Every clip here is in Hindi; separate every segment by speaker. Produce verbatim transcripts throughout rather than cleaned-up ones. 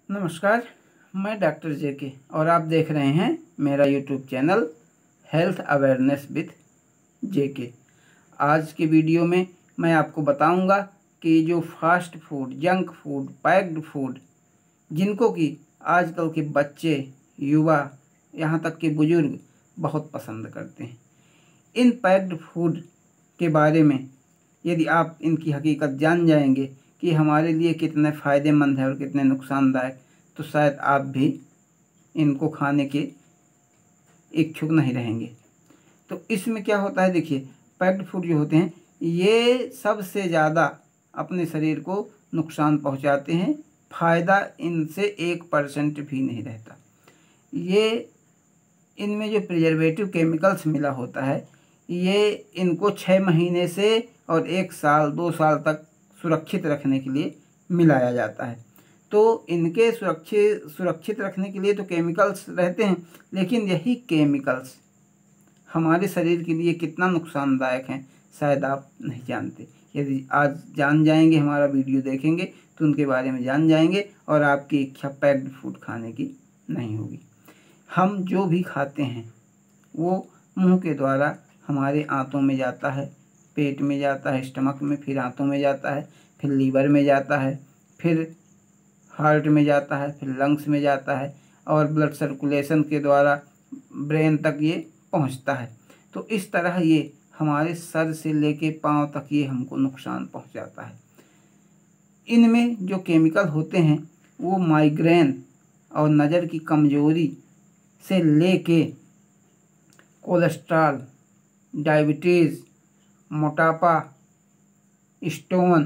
Speaker 1: नमस्कार, मैं डॉक्टर जे के और आप देख रहे हैं मेरा YouTube channel health awareness with J K. आज की वीडियो में मैं आपको बताऊंगा कि जो fast food, junk food, packed food जिनको कि आजकल के बच्चे, युवा, यहाँ तक कि बुजुर्ग बहुत पसंद करते हैं, इन पैक्ड फूड के बारे में यदि आप इनकी हकीकत जान जाएंगे कि हमारे लिए कितने फ़ायदेमंद है और कितने नुकसानदायक, तो शायद आप भी इनको खाने के इच्छुक नहीं रहेंगे। तो इसमें क्या होता है, देखिए, पैक्ड फूड जो होते हैं ये सबसे ज़्यादा अपने शरीर को नुकसान पहुंचाते हैं। फ़ायदा इनसे एक परसेंट भी नहीं रहता। ये इनमें जो प्रिजर्वेटिव केमिकल्स मिला होता है ये इनको छः महीने से और एक साल दो साल तक सुरक्षित रखने के लिए मिलाया जाता है। तो इनके सुरक्षित सुरक्षित रखने के लिए तो केमिकल्स रहते हैं, लेकिन यही केमिकल्स हमारे शरीर के लिए कितना नुकसानदायक हैं शायद आप नहीं जानते। यदि आज जान जाएंगे, हमारा वीडियो देखेंगे तो उनके बारे में जान जाएंगे और आपकी इच्छा पैक्ड फूड खाने की नहीं होगी। हम जो भी खाते हैं वो मुंह के द्वारा हमारे आंतों में जाता है, पेट में जाता है, स्टमक में, फिर आंतों में जाता है, फिर लीवर में जाता है, फिर हार्ट में जाता है, फिर लंग्स में जाता है और ब्लड सर्कुलेशन के द्वारा ब्रेन तक ये पहुंचता है। तो इस तरह ये हमारे सर से लेके पांव तक ये हमको नुकसान पहुंचाता है। इनमें जो केमिकल होते हैं वो माइग्रेन और नज़र की कमजोरी से लेके कोलेस्ट्रॉल, डायबिटीज़, मोटापा, स्टोन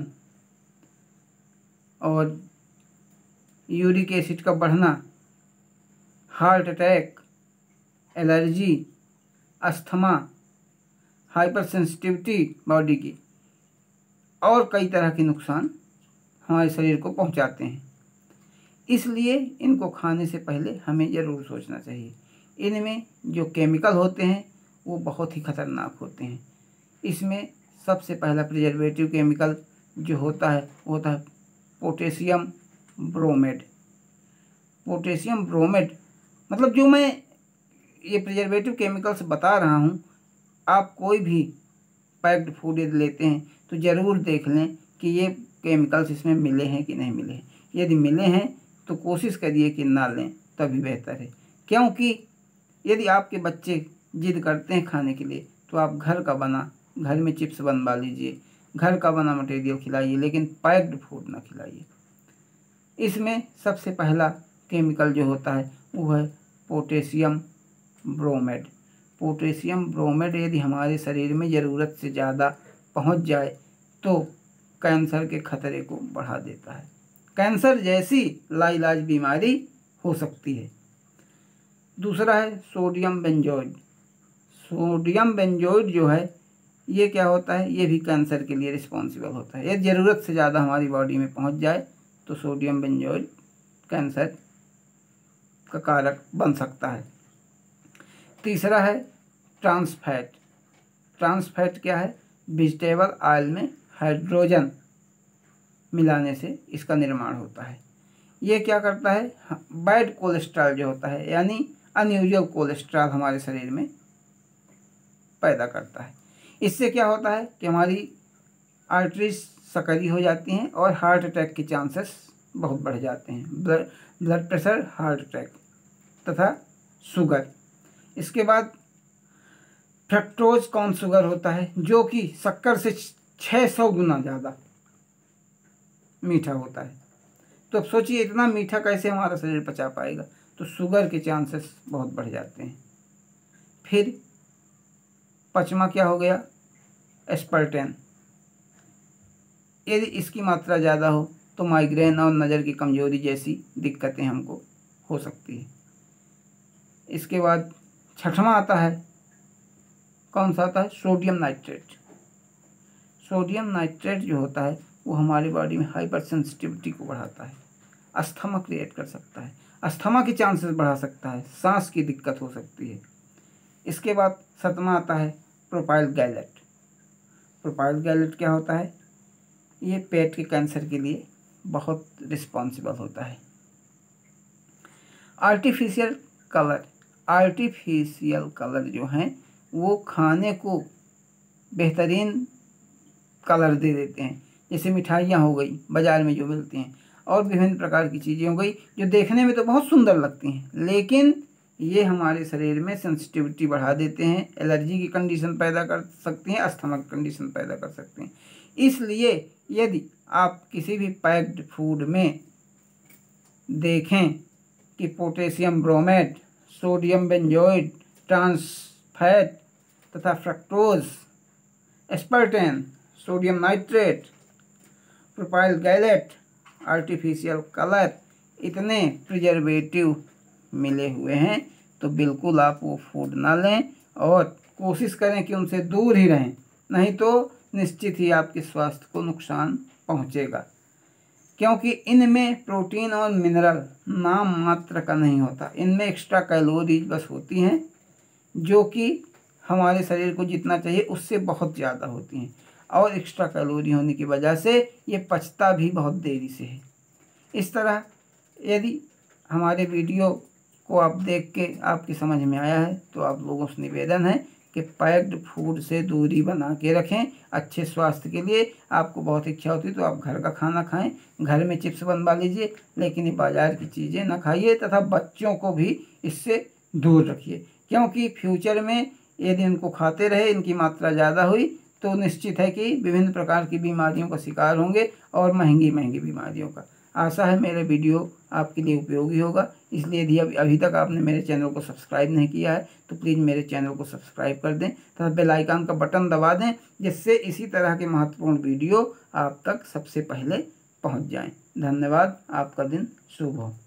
Speaker 1: और यूरिक एसिड का बढ़ना, heart attack, allergy, asthma, hypersensitivity body की और कई तरह के नुकसान हमारे शरीर को पहुंचाते हैं। इसलिए इनको खाने से पहले हमें ज़रूर सोचना चाहिए। इनमें जो केमिकल होते हैं वो बहुत ही खतरनाक होते हैं। इसमें सबसे पहला प्रिजर्वेटिव केमिकल जो होता है वो होता है पोटेशियम ब्रोमेड। पोटेशियम ब्रोमेड मतलब जो मैं ये प्रिजर्वेटिव केमिकल्स बता रहा हूँ, आप कोई भी पैक्ड फूड यदि लेते हैं तो ज़रूर देख लें कि ये केमिकल्स इसमें मिले हैं कि नहीं मिले हैं। यदि मिले हैं तो कोशिश करिए कि ना लें, तभी बेहतर है। क्योंकि यदि आपके बच्चे जिद करते हैं खाने के लिए तो आप घर का बना, घर में चिप्स बनवा लीजिए, घर का बना मटेरियल खिलाइए, लेकिन पैक्ड फूड ना खिलाइए। इसमें सबसे पहला केमिकल जो होता है वो है पोटेशियम ब्रोमेड। पोटेशियम ब्रोमेड यदि हमारे शरीर में ज़रूरत से ज़्यादा पहुंच जाए तो कैंसर के खतरे को बढ़ा देता है। कैंसर जैसी लाइलाज बीमारी हो सकती है। दूसरा है सोडियम बेंजोइड। सोडियम बेंजोइड जो है ये क्या होता है, ये भी कैंसर के लिए रिस्पॉन्सिबल होता है। यदि ज़रूरत से ज़्यादा हमारी बॉडी में पहुंच जाए तो सोडियम बेंजोइड कैंसर का कारक बन सकता है। तीसरा है ट्रांस फैट। ट्रांस फैट क्या है, वेजिटेबल ऑयल में हाइड्रोजन मिलाने से इसका निर्माण होता है। ये क्या करता है, बैड कोलेस्ट्रॉल जो होता है यानी अनयूजुअल कोलेस्ट्रॉल हमारे शरीर में पैदा करता है। इससे क्या होता है कि हमारी आर्टरीज सकरी हो जाती हैं और हार्ट अटैक के चांसेस बहुत बढ़ जाते हैं। Blood blood pressure, heart attack तथा शुगर। इसके बाद फ्रक्टोज कॉर्न शुगर होता है जो कि शक्कर से छः सौ गुना ज़्यादा मीठा होता है। तो अब सोचिए इतना मीठा कैसे हमारा शरीर पचा पाएगा, तो शुगर के चांसेस बहुत बढ़ जाते हैं। फिर पांचवा क्या हो गया, एस्पर्टेन। यदि इसकी मात्रा ज़्यादा हो तो माइग्रेन और नज़र की कमजोरी जैसी दिक्कतें हमको हो सकती है। इसके बाद छठवां आता है, कौन सा आता है, सोडियम नाइट्रेट। सोडियम नाइट्रेट जो होता है वो हमारी बॉडी में हाइपर सेंसिटिविटी को बढ़ाता है, अस्थमा क्रिएट कर सकता है, अस्थमा के चांसेस बढ़ा सकता है, सांस की दिक्कत हो सकती है। इसके बाद सतवां आता है प्रोपाइल गैलेट। प्रोपाइल गैलेट क्या होता है, ये पेट के कैंसर के लिए बहुत रिस्पॉन्सिबल होता है। आर्टिफिशियल कलर, आर्टिफिशियल कलर जो हैं वो खाने को बेहतरीन कलर दे देते हैं। जैसे मिठाइयाँ हो गई बाज़ार में जो मिलती हैं, और विभिन्न प्रकार की चीज़ें हो गई जो देखने में तो बहुत सुंदर लगती हैं, लेकिन ये हमारे शरीर में सेंसिटिविटी बढ़ा देते हैं, एलर्जी की कंडीशन पैदा कर सकती हैं, अस्थमा की कंडीशन पैदा कर सकते हैं। इसलिए यदि आप किसी भी पैक्ड फूड में देखें कि potassium bromate, sodium benzoate, trans fat तथा fructose, aspartame, sodium nitrate, propyl gallate, artificial colour, इतने प्रिजर्वेटिव मिले हुए हैं, तो बिल्कुल आप वो फूड ना लें और कोशिश करें कि उनसे दूर ही रहें, नहीं तो निश्चित ही आपके स्वास्थ्य को नुकसान पहुंचेगा। क्योंकि इनमें प्रोटीन और मिनरल नाम मात्र का नहीं होता, इनमें एक्स्ट्रा कैलोरीज बस होती हैं जो कि हमारे शरीर को जितना चाहिए उससे बहुत ज़्यादा होती हैं, और एक्स्ट्रा कैलोरी होने की वजह से ये पचता भी बहुत देरी से है। इस तरह यदि हमारे वीडियो को आप देख के आपकी समझ में आया है तो आप लोगों से निवेदन है कि पैक्ड फूड से दूरी बना के रखें। अच्छे स्वास्थ्य के लिए आपको बहुत इच्छा होती है तो आप घर का खाना खाएं, घर में चिप्स बनवा लीजिए, लेकिन ये बाज़ार की चीज़ें ना खाइए तथा बच्चों को भी इससे दूर रखिए, क्योंकि फ्यूचर में यदि इनको खाते रहे, इनकी मात्रा ज़्यादा हुई तो निश्चित है कि विभिन्न प्रकार की बीमारियों का शिकार होंगे, और महंगी महंगी बीमारियों का। आशा है मेरा वीडियो आपके लिए उपयोगी होगा, इसलिए यदि अभी अभी तक आपने मेरे चैनल को सब्सक्राइब नहीं किया है तो प्लीज़ मेरे चैनल को सब्सक्राइब कर दें तथा बेल आइकन का बटन दबा दें, जिससे इसी तरह के महत्वपूर्ण वीडियो आप तक सबसे पहले पहुंच जाएं। धन्यवाद। आपका दिन शुभ हो।